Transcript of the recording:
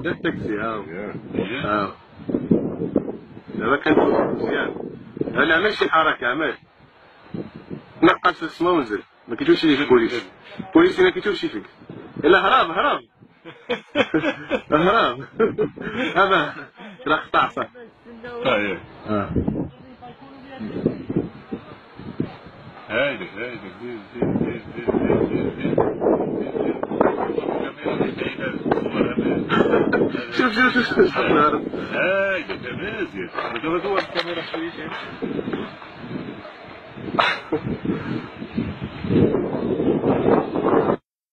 ده التاكسي Yeah. دابا كنشوف مزيان. انا عمل شي حركه عمل نقص السما ونزل ما كيتوش ليه البوليس. البوليس ما كيتوش فيك الا هرب هرب هرب هذا راه قطع صح. طيب. هايدي دير شوف حط الهرب. هايدي مزيان. دابا دور الكاميرا شويه.